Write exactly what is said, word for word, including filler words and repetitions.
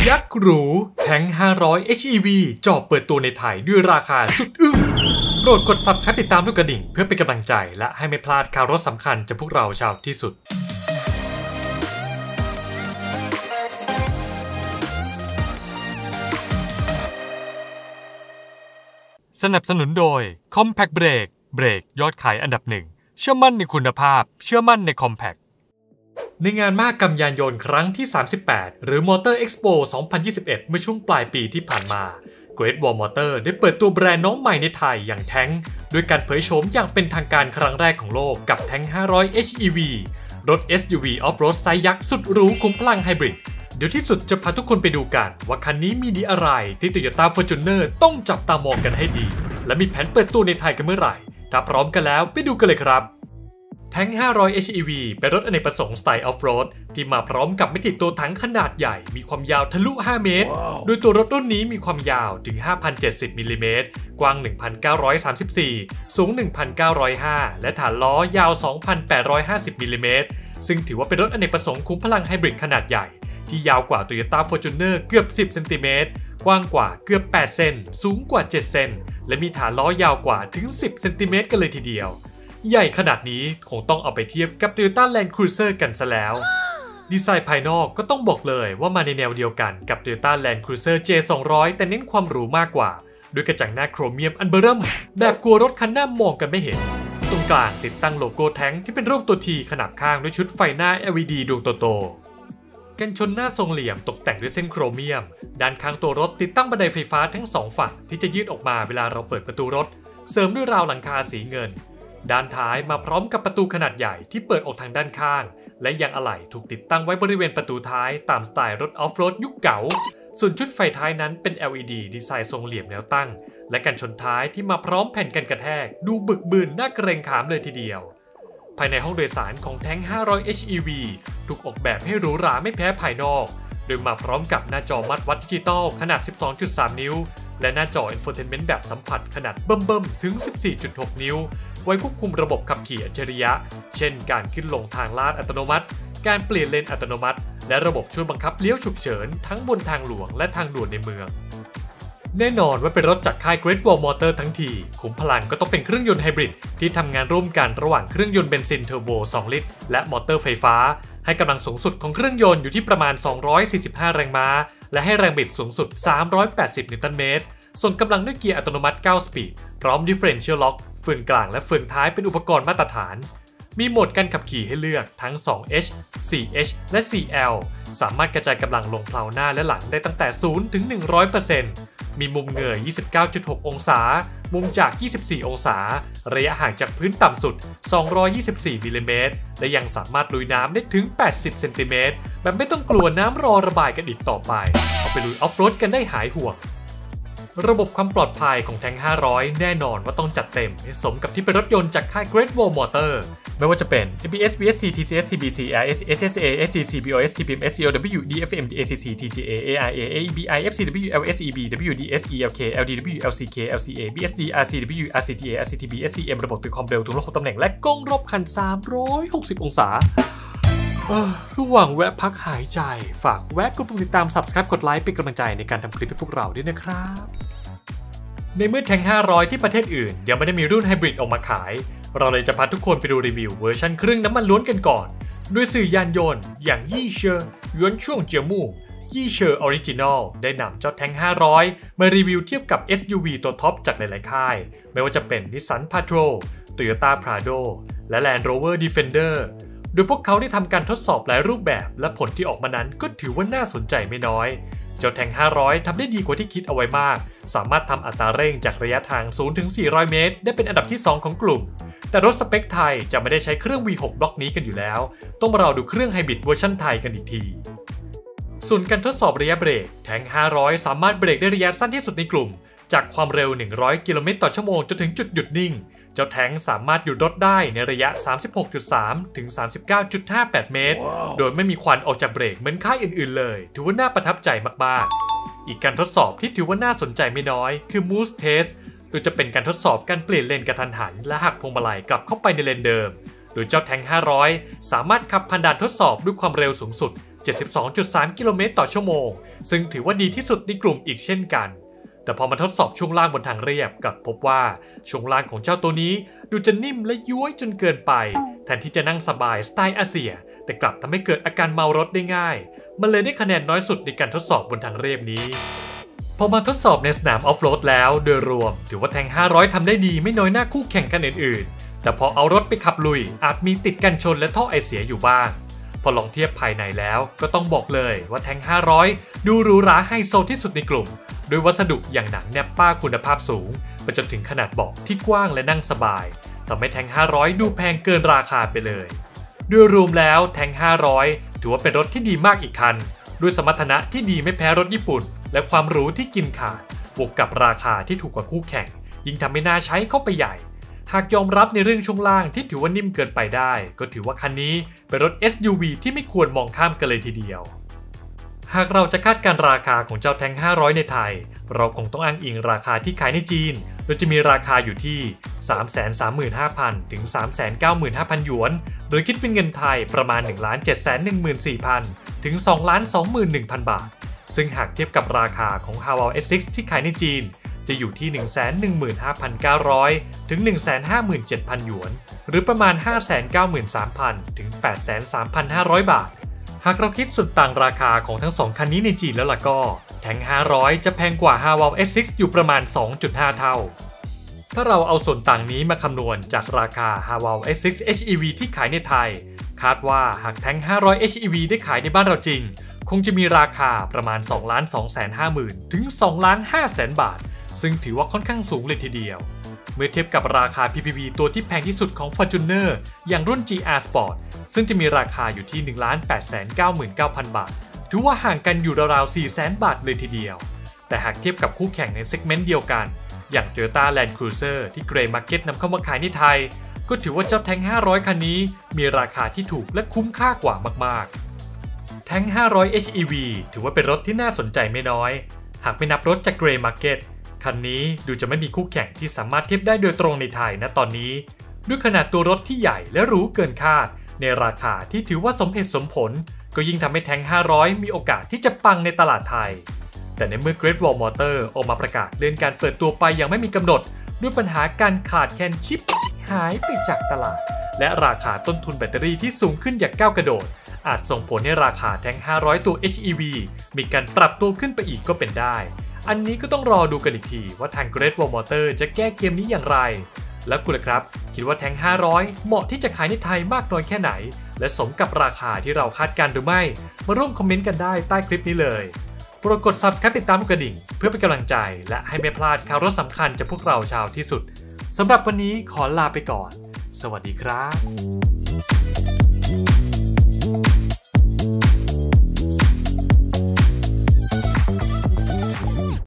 ยักษ์หรูแทงห้าร้อย เอช อี วี จอบเปิดตัวในไทยด้วยราคาสุดอึ้งโปรดกด ซับสไครบ์ ติดตามทุกกระดิ่งเพื่อเป็นกำลังใจและให้ไม่พลาดข่าวรถสำคัญจากพวกเราชาวที่สุดสนับสนุนโดย Compact Brake เบรกยอดขายอันดับหนึ่งเชื่อมั่นในคุณภาพเชื่อมั่นใน Compact ในงานมหกรรมยานยนต์ครั้งที่สามสิบแปดหรือ Motor Expo สองพันยี่สิบเอ็ดเมื่อช่วงปลายปีที่ผ่านมา Great Wall Motor ได้เปิดตัวแบรนด์น้องใหม่ในไทยอย่างแทงด้วยการเผยโฉมอย่างเป็นทางการครั้งแรกของโลกกับแทงห้าร้อย เอช อี วี รถ เอส ยู วี Off-road ไซส์ยักษ์สุดหรูคุ้มพลังไฮบริดเดี๋ยวที่สุดจะพาทุกคนไปดูกันว่าคันนี้มีดีอะไรที่ Toyota Fortuner ต้องจับตามองกันให้ดีและมีแผนเปิดตัวในไทยกันเมื่อไหร่ถ้าพร้อมกันแล้วไปดูกันเลยครับแทงห้าร้อย เอช อี วี เป็นรถอเนกประสงค์สไตล์ออฟโรดที่มาพร้อมกับมิติตัวถังขนาดใหญ่มีความยาวทะลุห้าเมตร wow. โดยตัวรถรุ่นนี้มีความยาวถึง ห้าพันเจ็ดสิบ มิลลิเมตรกว้าง หนึ่งพันเก้าร้อยสามสิบสี่ สูง หนึ่งพันเก้าร้อยห้า และฐานล้อยาว สองพันแปดร้อยห้าสิบ มิลลิเมตรซึ่งถือว่าเป็นรถอเนกประสงค์คุ้มพลังไฮบริดขนาดใหญ่ที่ยาวกว่า Toyota Fortuner เกือบสิบเซนติเมตรกว้างกว่าเกือบแปดเซนสูงกว่าเจ็ดเซนและมีฐานล้อยาวกว่าถึงสิบเซนติเมตรกันเลยทีเดียวใหญ่ขนาดนี้คงต้องเอาไปเทียบกับ Toyota Land Cruiser กันซะแล้วดีไซน์ภายนอกก็ต้องบอกเลยว่ามาในแนวเดียวกันกับ Toyota Land Cruiser เจ สองร้อย แต่เน้นความหรูมากกว่าด้วยกระจังหน้าโครเมียมอันเบอร์เริ่มแบบกลัวรถคันหน้ามองกันไม่เห็นตรงกลางติดตั้งโลโก้แทงที่เป็นรูปตัว T ขนาบข้างด้วยชุดไฟหน้า แอล อี ดี ดวงโตๆกันชนหน้าทรงเหลี่ยมตกแต่งด้วยเส้นโครเมียมด้านข้างตัวรถติดตั้งบันไดไฟฟ้าทั้งสองฝั่งที่จะยืดออกมาเวลาเราเปิดประตูรถเสริมด้วยราวหลังคาสีเงินด้านท้ายมาพร้อมกับประตูขนาดใหญ่ที่เปิดออกทางด้านข้างและยางอะไหล่ถูกติดตั้งไว้บริเวณประตูท้ายตามสไตล์รถออฟโรดยุคเก่าส่วนชุดไฟท้ายนั้นเป็น แอล อี ดี ดีไซน์ทรงเหลี่ยมแนวตั้งและกันชนท้ายที่มาพร้อมแผ่นกันกระแทกดูบึกบึนน่าเกรงขามเลยทีเดียวภายในห้องโดยสารของแทงห้าร้อย เอช อี วี ถูกออกแบบให้หรูหราไม่แพ้ภายนอกโดยมาพร้อมกับหน้าจอมัดวัดดิจิตอลขนาด สิบสองจุดสาม นิ้วและหน้าจอ Infotainment แบบสัมผัสขนาดเบิ่มๆถึง สิบสี่จุดหก นิ้วไว้ควบคุมระบบขับขี่อัจฉริยะเช่นการขึ้นลงทางลาดอัตโนมัติการเปลี่ยนเลนอัตโนมัติและระบบช่วยบังคับเลี้ยวฉุกเฉินทั้งบนทางหลวงและทางด่วนในเมืองแน่นอนว่าเป็นรถจากค่าย Great Wall Motor ทั้งทีขุมพลังก็ต้องเป็นเครื่องยนต์ไฮบริดที่ทำงานร่วมกันระหว่างเครื่องยนต์เบนซินเทอร์โบสองลิตรและมอเตอร์ไฟฟ้าให้กำลังสูงสุดของเครื่องยนต์อยู่ที่ประมาณสองร้อยสี่สิบห้าแรงม้าและให้แรงบิดสูงสุดสามร้อยแปดสิบนิวตันเมตรส่วนกำลังด้วยเกียร์อัตโนมัติเก้าสปีดพร้อม Differential Lock เฟืองกลางและเฟืองท้ายเป็นอุปกรณ์มาตรฐานมีโหมดการขับขี่ให้เลือกทั้ง สองเอช สี่เอช และ สี่แอล สามารถกระจายกำลังลงเพลาหน้าและหลังได้ตั้งแต่ศูนย์ถึงหนึ่งร้อยเปอร์เซ็นต์ มีมุมเงย ยี่สิบเก้าจุดหก องศามุมจาก ยี่สิบสี่ องศาระยะห่างจากพื้นต่ำสุด สองร้อยยี่สิบสี่ มิลลิเมตรและยังสามารถลุยน้ำได้ถึง แปดสิบ เซนติเมตรแบบไม่ต้องกลัวน้ำรอระบายกันอีกต่อไปเอาไปลุยออฟโรดกันได้หายห่วงระบบความปลอดภัยของแทงห้าร้อยแน่นอนว่าต้องจัดเต็มให้สมกับที่เป็นรถยนต์จากค่าย Great Wall Motor ไม่ว่าจะเป็น เอ บี เอส บี เอส ซี ที ซี เอส ซี บี ซี อาร์ เอส เอช เอส เอ เอส ซี ซี บี โอ เอส ที พี เอ็ม เอส ซี โอ ดับเบิลยู ดี เอฟ เอ็ม เอ ซี ซี ที จี เอ เอ อาร์ เอ เอ บี ไอ เอฟ ซี ดับเบิลยู แอล เอส อี บี ดับเบิลยู ดี เอส อี แอล เค แอล ดี ดับเบิลยู แอล ซี เค แอล ซี เอ บี เอส ดี อาร์ ซี ดับเบิลยู อาร์ ซี ที เอ อาร์ ซี ที บี เอส ซี เอ็ม ระบบตัวความเร็วทุกระบบตำแหน่งและกล้องรอบคันสามร้อยหกสิบองศาระหว่างแวะพักหายใจฝากแวะกดติดตาม ซับสไครบ์ กดไลค์เป็นกำลังใจในการทำคลิปให้พวกเราด้วยนะครับในเมื่อแทงห้าร้อยที่ประเทศอื่นยังไม่ได้มีรุ่นไฮบริดออกมาขายเราเลยจะพาทุกคนไปดูรีวิวเวอร์ชันเครื่องน้ำมันล้วนกันก่อนโดยสื่อยานยนต์อย่างยี่เชอร์ยวนช่วงเจียวมู่ยี่เชอร์ออริจินอลได้นำเจ้าแทงห้าร้อยมารีวิวเทียบกับ เอส ยู วี ตัวท็อปจากหลายๆค่ายไม่ว่าจะเป็น Nissan Patrol Toyota Prado และ Land Rover Defender โดยพวกเขาได้ทำการทดสอบหลายรูปแบบและผลที่ออกมานั้นก็ถือว่าน่าสนใจไม่น้อยเจ้าแทงห้าร้อยทำได้ดีกว่าที่คิดเอาไว้มากสามารถทำอัตราเร่งจากระยะทาง ศูนย์ถึงสี่ร้อย เมตรได้เป็นอันดับที่สองของกลุ่มแต่รถสเปคไทยจะไม่ได้ใช้เครื่อง วี หก บล็อกนี้กันอยู่แล้วต้องมารอดูเครื่องไฮบริดเวอร์ชันไทยกันอีกทีส่วนการทดสอบระยะเบรกแทงห้าร้อยสามารถเบรกได้ระยะสั้นที่สุดในกลุ่มจากความเร็วหนึ่งร้อยกิโลเมตรต่อชั่วโมงจนถึงจุดหยุดนิ่งเจ้าแทงสามารถหยุดรถได้ในระยะ สามสิบหกจุดสาม ถึง สามสิบเก้าจุดห้าแปด เมตร wow. โดยไม่มีควันออกจากเบรกเหมือนค่ายอื่นๆเลยถือว่าน่าประทับใจมากๆอีกการทดสอบที่ถือว่าน่าสนใจไม่น้อยคือ Moose Test โดยจะเป็นการทดสอบการเปลี่ยนเลนกระทันหันและหักพวงมาลัยกลับเข้าไปในเลนเดิมโดยเจ้าแทงห้าร้อยสามารถขับผ่านด่านทดสอบด้วยความเร็วสูงสุดเจ็ดสิบสองจุดสาม กิโลเมตรต่อชั่วโมงซึ่งถือว่าดีที่สุดในกลุ่มอีกเช่นกันแต่พอมาทดสอบช่วงล่างบนทางเรียบกลับพบว่าช่วงล่างของเจ้าตัวนี้ดูจะนิ่มและย้วยจนเกินไปแทนที่จะนั่งสบายสไตล์อาเซียแต่กลับทำให้เกิดอาการเมารถได้ง่ายมันเลยได้คะแนนน้อยสุดในการทดสอบบนทางเรียบนี้พอมาทดสอบในสนามออฟโรดแล้วโดยรวมถือว่าแทงห้าร้อยทำได้ดีไม่น้อยหน้าคู่แข่งกันอื่นๆแต่พอเอารถไปขับลุยอาจมีติดกันชนและท่อไอเสียอยู่บ้างพอลองเทียบภายในแล้วก็ต้องบอกเลยว่าแทงห้าร้อยดูหรูหราไฮโซที่สุดในกลุ่มโดยวัสดุอย่างหนังแนปป้าคุณภาพสูงไปจนถึงขนาดเบาะที่กว้างและนั่งสบายทำให้แทงห้าร้อยดูแพงเกินราคาไปเลยโดยรวมแล้วแทงห้าร้อยถือว่าเป็นรถที่ดีมากอีกคันด้วยสมรรถนะที่ดีไม่แพ้รถญี่ปุ่นและความหรูที่กินขาดบวกกับราคาที่ถูกกว่าคู่แข่งยิ่งทำให้น่าใช้เข้าไปใหญ่หากยอมรับในเรื่องช่วงล่างที่ถือว่านิ่มเกินไปได้ก็ถือว่าคันนี้เป็นรถ เอส ยู วี ที่ไม่ควรมองข้ามกันเลยทีเดียวหากเราจะคาดการราคาของเจ้าแทงห้าร้อยในไทยเราคงต้องอ้างอิงราคาที่ขายในจีนโดยจะมีราคาอยู่ที่ สามแสนสามหมื่นห้าพัน ถึง สามแสนเก้าหมื่นห้าพัน หยวนโดยคิดเป็นเงินไทยประมาณ หนึ่งล้านเจ็ดแสนหนึ่งหมื่นสี่พัน ถึง สองล้านสองหมื่นหนึ่งพัน บาทซึ่งหากเทียบกับราคาของ Haval เอส ซิกซ์ ที่ขายในจีนจะอยู่ที่ หนึ่งแสนหนึ่งหมื่นห้าพันเก้าร้อย ถึง หนึ่งแสนห้าหมื่นเจ็ดพัน หยวนหรือประมาณ ห้าแสนเก้าหมื่นสามพัน ถึง แปดแสนสามพันห้าร้อย บาทหากเราคิดส่วนต่างราคาของทั้งสองคันนี้ในจีนแล้วล่ะก็แทงห้าร้อยจะแพงกว่า Haval เอส ซิกซ์ อยู่ประมาณ สองจุดห้า เท่าถ้าเราเอาส่วนต่างนี้มาคำนวณจากราคา Haval เอส ซิกซ์ เอช อี วี ที่ขายในไทยคาดว่าหากแทงห้าร้อย เอช อี วี ได้ขายในบ้านเราจริงคงจะมีราคาประมาณ สองล้านสองแสนห้าหมื่น ถึง สองล้านห้าแสน บาทซึ่งถือว่าค่อนข้างสูงเลยทีเดียวเมื่อเทียบกับราคา พี พี วี ตัวที่แพงที่สุดของ Fortuner อย่างรุ่น จี อาร์ Sport ซึ่งจะมีราคาอยู่ที่ หนึ่งล้านแปดแสนเก้าหมื่นเก้าพัน บาทถือว่าห่างกันอยู่ราวๆ สี่แสน บาทเลยทีเดียวแต่หากเทียบกับคู่แข่งในเซกเมนต์เดียวกันอย่าง Toyota Land Cruiser ที่ Grey Market นำเข้ามาขายในไทยก็ถือว่าเจ้าแทงห้าร้อยคันนี้มีราคาที่ถูกและคุ้มค่ากว่ามากๆแทงห้าร้อย เอช อี วี ถือว่าเป็นรถที่น่าสนใจไม่น้อยหากไม่นับรถจาก Grey Marketคันนี้ดูจะไม่มีคู่แข่งที่สามารถเทียบได้โดยตรงในไทยณตอนนี้ด้วยขนาดตัวรถที่ใหญ่และหรูเกินคาดในราคาที่ถือว่าสมเหตุสมผลก็ยิ่งทำให้แทงห้าร้อยมีโอกาสที่จะปังในตลาดไทยแต่ในเมื่อ Great Wall Motor ออกมาประกาศเลื่อนการเปิดตัวไปยังไม่มีกำหนดด้วยปัญหาการขาดแคลนชิปที่หายไปจากตลาดและราคาต้นทุนแบตเตอรี่ที่สูงขึ้นอย่างก้าวกระโดดอาจส่งผลให้ราคาแทงห้าร้อยตัว เอช อี วี มีการปรับตัวขึ้นไปอีกก็เป็นได้อันนี้ก็ต้องรอดูกันอีกทีว่าทาง Great Wall Motor จะแก้เกมนี้อย่างไรแล้วคุณล่ะครับคิดว่าแทงห้าร้อยเหมาะที่จะขายในไทยมากน้อยแค่ไหนและสมกับราคาที่เราคาดการณ์หรือไม่มาร่วมคอมเมนต์กันได้ใต้คลิปนี้เลยโปรดกด Subscribe ติดตามกระดิ่งเพื่อเป็นกำลังใจและให้ไม่พลาดข่าวรถสำคัญจากพวกเราชาวที่สุดสำหรับวันนี้ขอลาไปก่อนสวัสดีครับ